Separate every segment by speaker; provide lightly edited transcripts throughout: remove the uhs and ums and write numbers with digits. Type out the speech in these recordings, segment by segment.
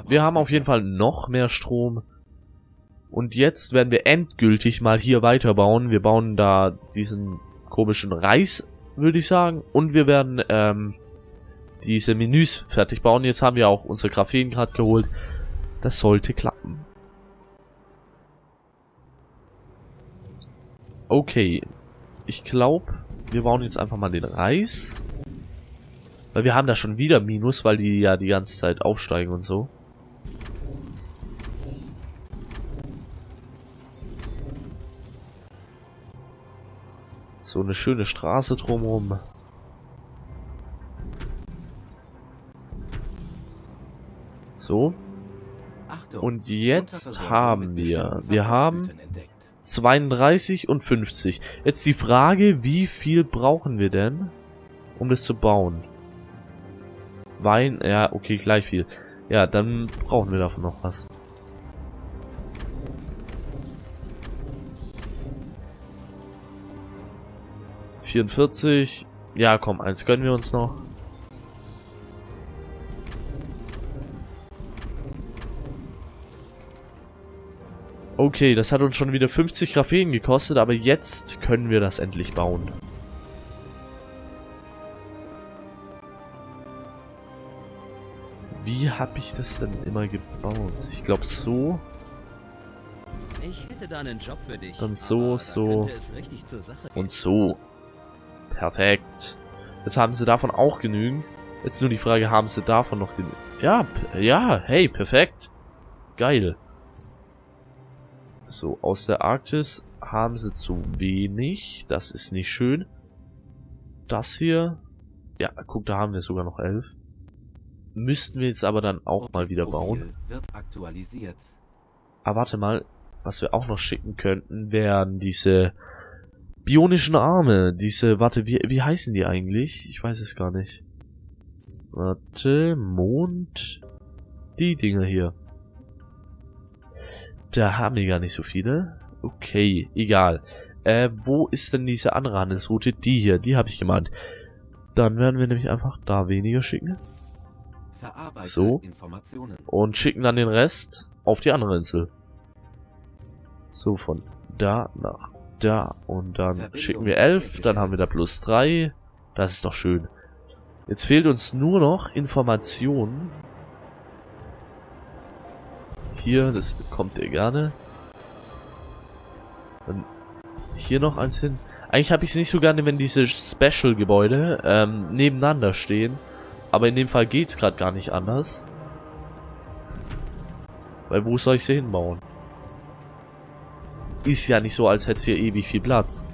Speaker 1: wir haben auf jeden Fall noch mehr Strom. Und jetzt werden wir endgültig mal hier weiterbauen. Wir bauen da diesen komischen Reis, würde ich sagen. Und wir werden diese Menüs fertig bauen. Jetzt haben wir auch unser Graphen gerade geholt. Das sollte klappen. Okay. Ich glaube, wir bauen jetzt einfach mal den Reis. Weil wir haben da schon wieder Minus, weil die ja die ganze Zeit aufsteigen und so. So eine schöne Straße drumherum. So. Und jetzt haben wir haben 32 und 50. Jetzt die Frage, wie viel brauchen wir denn, um das zu bauen? Wein, ja, okay, gleich viel. Ja, dann brauchen wir davon noch was. $44. Ja, komm, eins gönnen wir uns noch. Okay, das hat uns schon wieder 50 Graphen gekostet, aber jetzt können wir das endlich bauen. Wie habe ich das denn immer gebaut? Ich glaube so.
Speaker 2: Ich hätte da einen Job für dich.
Speaker 1: Dann so, so. Und so. Perfekt. Jetzt haben sie davon auch genügend. Jetzt nur die Frage, haben sie davon noch genügend? Ja, ja, hey, perfekt. Geil. So, aus der Arktis haben sie zu wenig. Das ist nicht schön. Das hier. Ja, guck, da haben wir sogar noch 11. Müssten wir jetzt aber dann auch mal wieder bauen.
Speaker 2: Wird aktualisiert.
Speaker 1: Aber warte mal, was wir auch noch schicken könnten, wären diese bionischen Arme. Diese, warte, wie heißen die eigentlich? Ich weiß es gar nicht. Warte, Mond. Die Dinger hier. Da haben wir gar nicht so viele. Okay, egal. Wo ist denn diese andere Handelsroute? Die hier, die habe ich gemeint. Dann werden wir nämlich einfach da weniger schicken. So. Und schicken dann den Rest auf die andere Insel. So, von da nach da. Und dann schicken wir 11. Dann haben wir da plus 3. Das ist doch schön. Jetzt fehlt uns nur noch Informationen. Hier, das bekommt ihr gerne. Dann hier noch eins hin. Eigentlich habe ich es nicht so gerne, wenn diese Special-Gebäude nebeneinander stehen. Aber in dem Fall geht es gerade gar nicht anders. Weil wo soll ich sie hinbauen? Ist ja nicht so, als hätte es hier ewig viel Platz.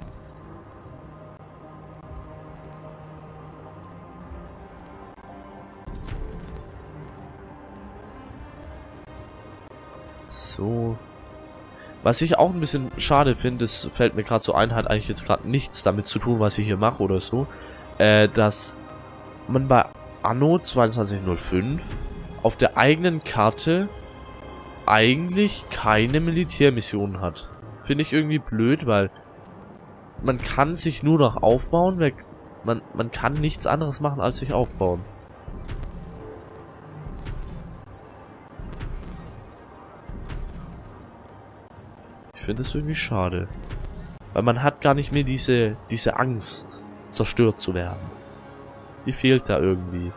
Speaker 1: So. Was ich auch ein bisschen schade finde, das fällt mir gerade so ein, hat eigentlich jetzt gerade nichts damit zu tun, was ich hier mache oder so. Dass man bei Anno 2205 auf der eigenen Karte eigentlich keine Militärmissionen hat. Finde ich irgendwie blöd, weil man kann sich nur noch aufbauen, man kann nichts anderes machen als sich aufbauen. Ich finde es irgendwie schade. Weil man hat gar nicht mehr diese Angst, zerstört zu werden. Die fehlt da irgendwie.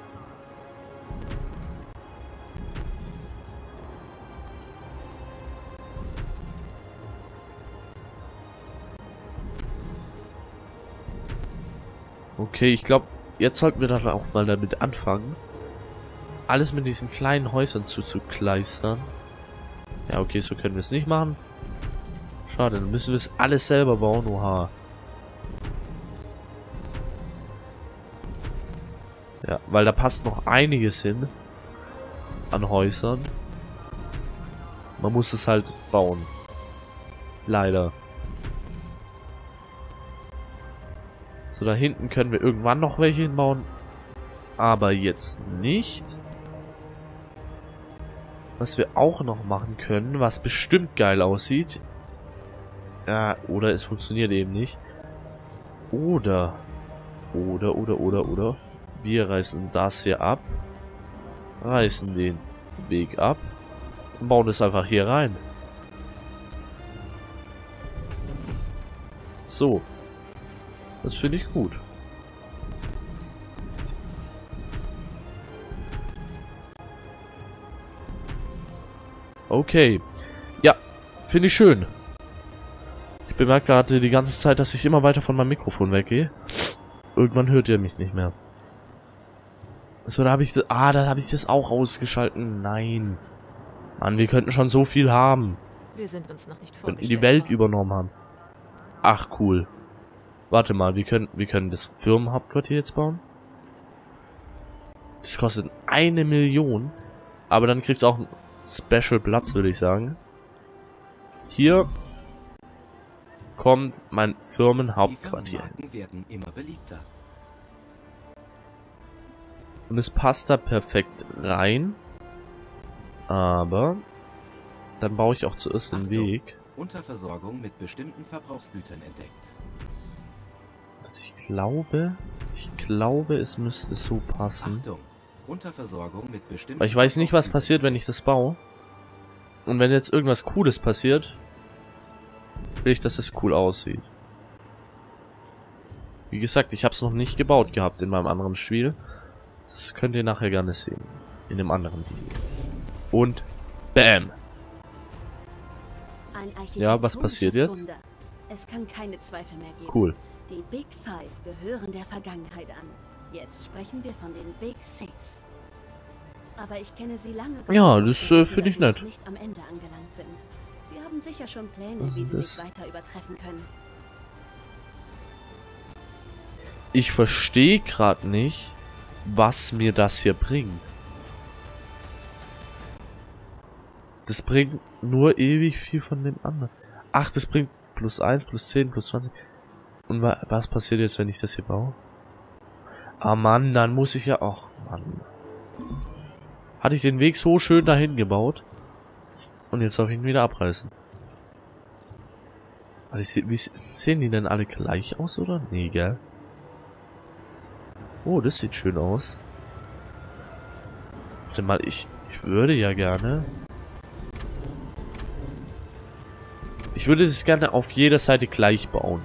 Speaker 1: Okay, ich glaube, jetzt sollten wir dann auch mal damit anfangen, alles mit diesen kleinen Häusern zuzukleistern. Ja, okay, so können wir es nicht machen. Schade, dann müssen wir es alles selber bauen. Oha. Ja, weil da passt noch einiges hin an Häusern. Man muss es halt bauen. Leider. So, da hinten können wir irgendwann noch welche hinbauen. Aber jetzt nicht. Was wir auch noch machen können, was bestimmt geil aussieht. Ja, oder es funktioniert eben nicht. Oder. Wir reißen das hier ab. Reißen den Weg ab und bauen das einfach hier rein. So. Das finde ich gut. Okay. Ja, finde ich schön. Ich bemerke gerade die ganze Zeit, dass ich immer weiter von meinem Mikrofon weggehe. Irgendwann hört ihr mich nicht mehr. So, da habe ich das... Ah, da habe ich das auch ausgeschalten. Nein. Mann, wir könnten schon so viel haben.
Speaker 3: Wir sind uns noch nicht
Speaker 1: Könnten die Welt übernommen haben. Ach, cool. Warte mal, wir können das Firmenhauptquartier jetzt bauen. Das kostet 1 Million. Aber dann kriegst du auch einen Special Platz, würde ich sagen. Hier kommt mein Firmenhauptquartier hin.
Speaker 2: Werden immer beliebter.
Speaker 1: Und es passt da perfekt rein. Aber dann baue ich auch zuerst den Weg.
Speaker 2: Unterversorgung mit bestimmten Verbrauchsgütern entdeckt.
Speaker 1: Also ich glaube, es müsste so passen.
Speaker 2: Achtung, Unterversorgung mit bestimmten
Speaker 1: Weil ich weiß nicht, was passiert, wenn ich das baue. Und wenn jetzt irgendwas Cooles passiert, will ich, dass es cool aussieht. Wie gesagt, ich habe es noch nicht gebaut gehabt in meinem anderen Spiel. Das könnt ihr nachher gerne sehen. In dem anderen Video. Und BAM! Ja, was passiert jetzt?
Speaker 3: Wunder. Es kann keine Zweifel mehr geben.
Speaker 1: Cool.
Speaker 3: Die Big Five gehören der Vergangenheit an. Jetzt sprechen wir von den Big Six. Aber ich kenne sie lange.
Speaker 1: Ja, das finde ich nett.
Speaker 3: Nicht am Ende angelangt sind. Sie haben sicher schon Pläne, wie sie mich weiter übertreffen können.
Speaker 1: Ich verstehe gerade nicht, was mir das hier bringt. Das bringt nur ewig viel von dem anderen. Ach, das bringt +1, +10, +20. Und was passiert jetzt, wenn ich das hier baue? Ah Mann, dann muss ich ja... Ach Mann. Hatte ich den Weg so schön dahin gebaut. Und jetzt darf ich ihn wieder abreißen. Wie sehen die denn alle gleich aus, oder? Nee, gell? Oh, das sieht schön aus. Warte mal, ich würde ja gerne... Ich würde das gerne auf jeder Seite gleich bauen.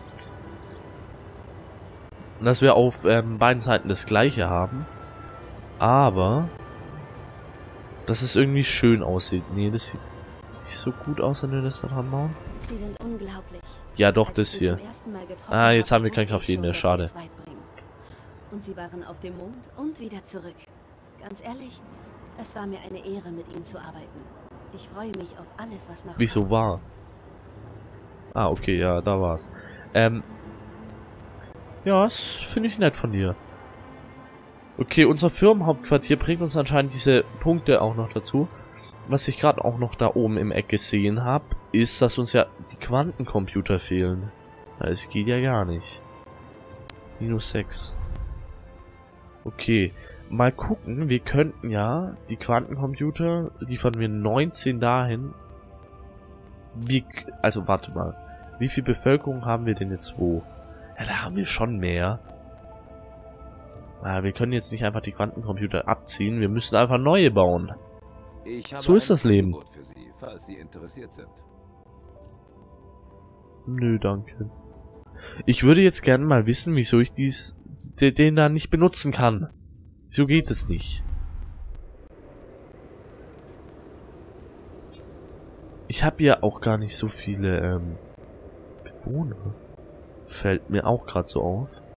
Speaker 1: Und dass wir auf beiden Seiten das gleiche haben. Aber... dass es irgendwie schön aussieht. Nee, das sieht nicht so gut aus, wenn wir das da dran bauen.
Speaker 3: Sie sind unglaublich.
Speaker 1: Ja, doch, das hier. Ah, jetzt haben wir kein Kaffee mehr. Schade.
Speaker 3: Und sie waren auf dem Mond und wieder zurück. Ganz ehrlich, es war mir eine Ehre, mit ihnen zu arbeiten. Ich freue mich auf alles, was nach...
Speaker 1: Wieso war? Ah, okay, ja, da war's. Ja, das finde ich nett von dir. Okay, unser Firmenhauptquartier bringt uns anscheinend diese Punkte auch noch dazu. Was ich gerade auch noch da oben im Eck gesehen habe, ist, dass uns ja die Quantencomputer fehlen. Das geht ja gar nicht. -6. Okay, mal gucken. Wir könnten ja die Quantencomputer, liefern wir 19 dahin. Also warte mal. Wie viel Bevölkerung haben wir denn jetzt wo? Ja, da haben wir schon mehr. Wir können jetzt nicht einfach die Quantencomputer abziehen. Wir müssen einfach neue bauen. So ist das Leben.
Speaker 2: Für Sie, falls Sie interessiert sind.
Speaker 1: Nö, danke. Ich würde jetzt gerne mal wissen, wieso ich den da nicht benutzen kann. Wieso geht es nicht? Ich habe ja auch gar nicht so viele Bewohner. Fällt mir auch gerade so auf.